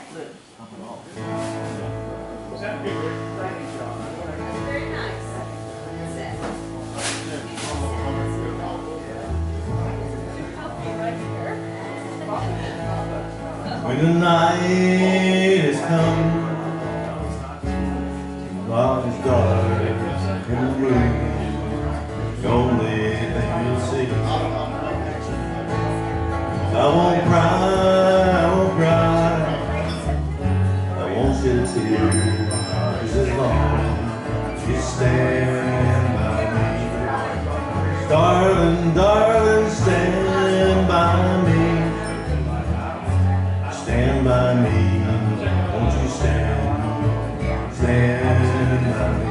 Very nice. That's it. Coffee right here. When the night has come, while it's dark in the room, the only thing you'll see. I won't cry, I won't cry, I won't shed a tear, 'cause as long as you stand by me, darling, darling, stand by me. Stand by me, won't you stand by me.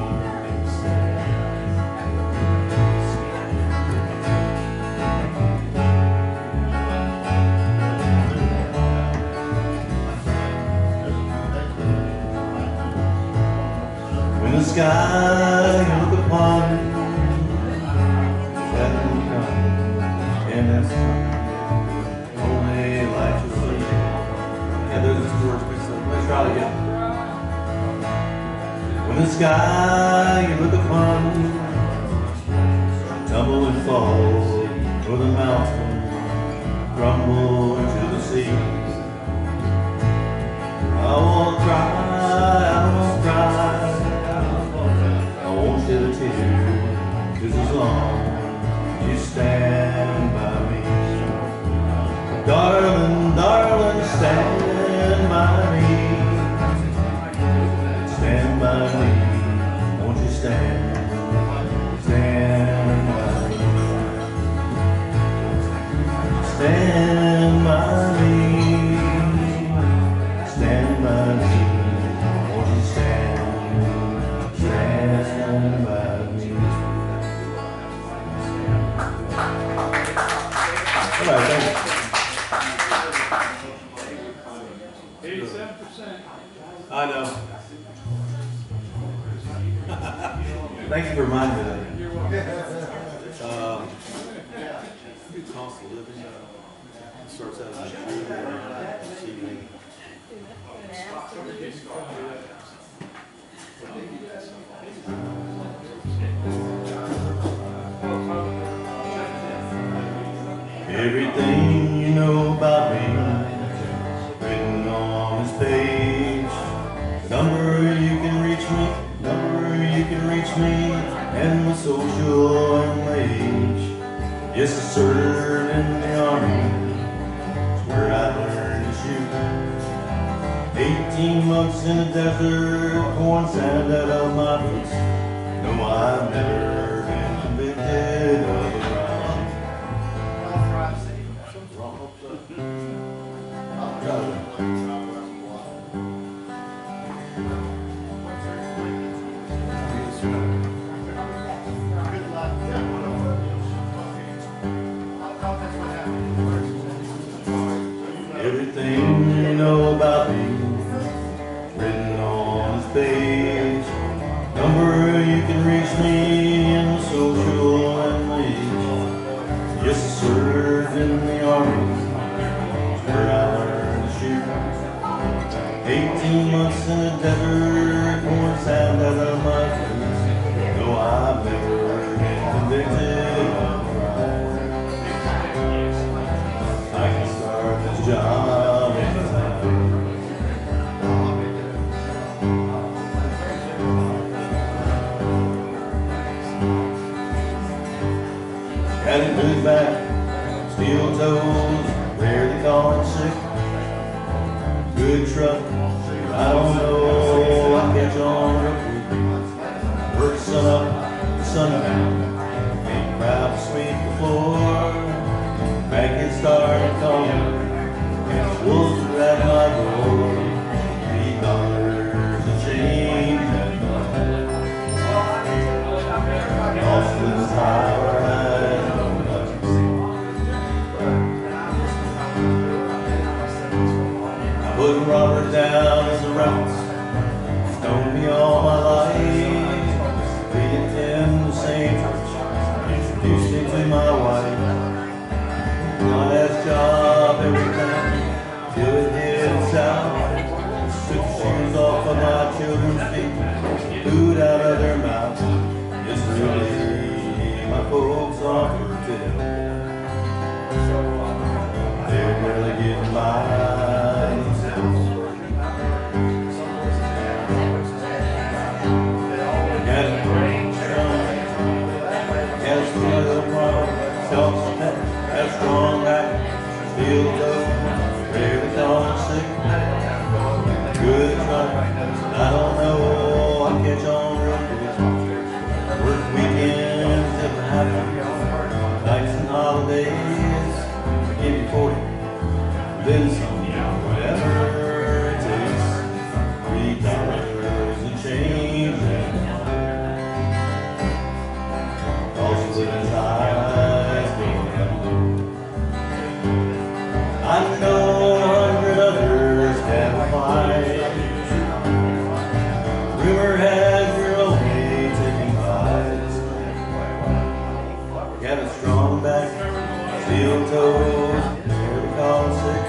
When the sky you look upon, that will come, and that's only light to see. Yeah, there's this words. Let's try it again. When the sky you look upon, tumble and fall, or the mountain crumble into the sea. I won't cry, I won't cry, I won't shed a tear, 'cause as long as you stand by me, darling, darling, stand by me. Stand by me, won't you stand by me. Stand by me, stand by me, won't you stand by me. All right, thank you. 87%. I know. Thank you for reminding me of that. Cost of living starts out as a everything you know about me written on this page. Number you can reach me, and my social and my age. Yes, I served in the army, it's where I learned to shoot. 18 months in the desert, pouring sand out of my boots. No, I've never been convicted of a crime. Everything you know about me written on this page. Number you can reach me in the social and my age. Yes, I served in the army, where I learned to shoot. 18 months in the desert, pouring sand out of my boots. No, I've never been convicted of a crime. I can start this job anytime. Got a good back, steel toes, rarely calling sick. Good truck, I don't know, I catch on real quick. Work sun up to sundown, ain't proud to sweep the floor. Back get started calling, and the wolves are at my door. $3 a change and Austin's high rise. I put Robert down as a route, known me all my life. We attend the same church, introduced me to my wife. My last job every time till it headed south. sick. Good try. I don't know. I catch on real quick. Work weekends if it happens. Nights and holidays. I give you 40. Then some. Whatever it takes. $3 and change. Also living ties going up. I know 100 others have a fight. Rumor has you're only taking 5. Got a strong back, steel toes, hair to call sick.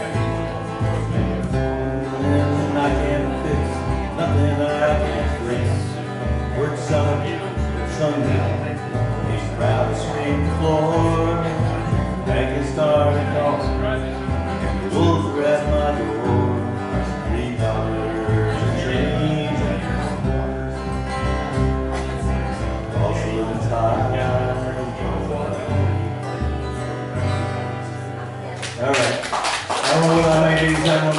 Nothing I can't fix, nothing I can't fix. Work sundown, he's proud to sweep the floor. Back and started calling. Wolves are at my door, $3 and change. Also living tired. All right. I don't know what I made these times.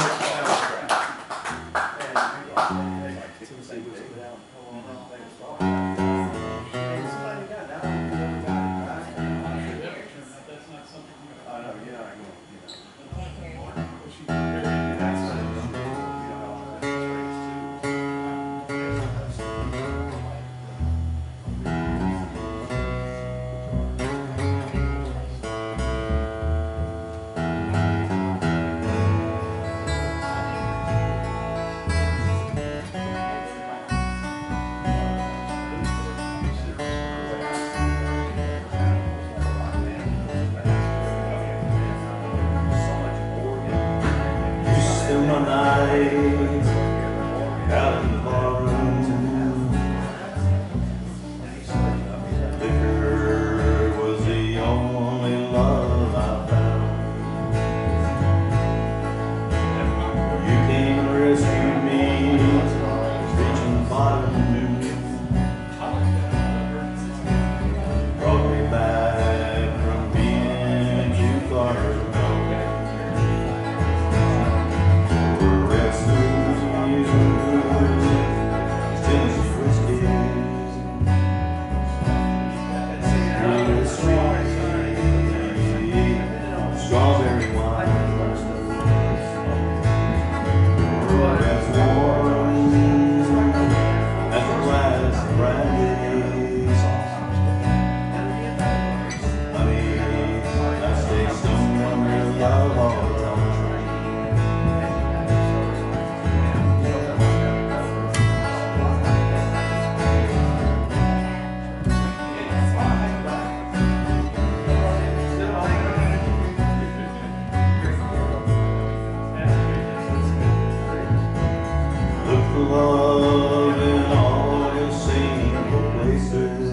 My nights out in the barroom. Liquor was the only love I found. You came and rescued me, reaching the bottom. Brought me back from being too far gone. Strawberry wine, that's warm as a glass of brandy. Honey, I stay stoned on your love all the time. Love in all your single places.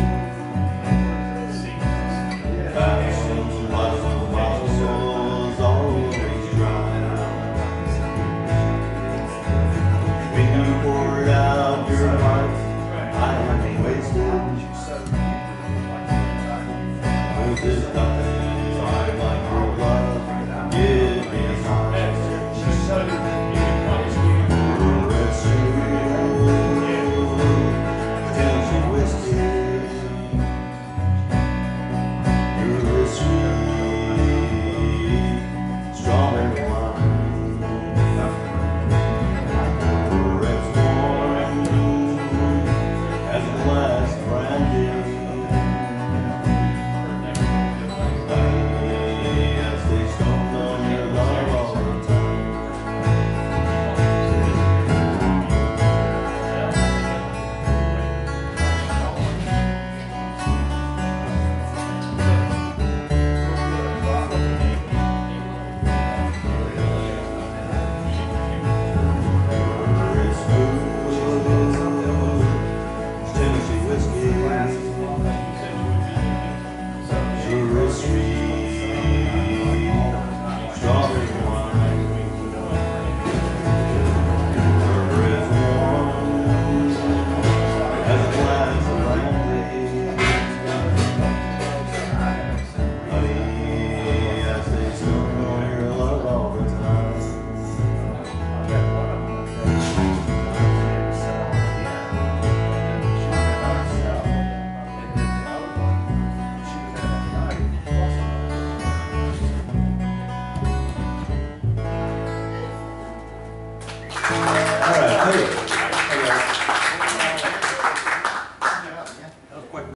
Fountains, bottles, always dry. When you poured out your heart, I wasted. Was it nothing?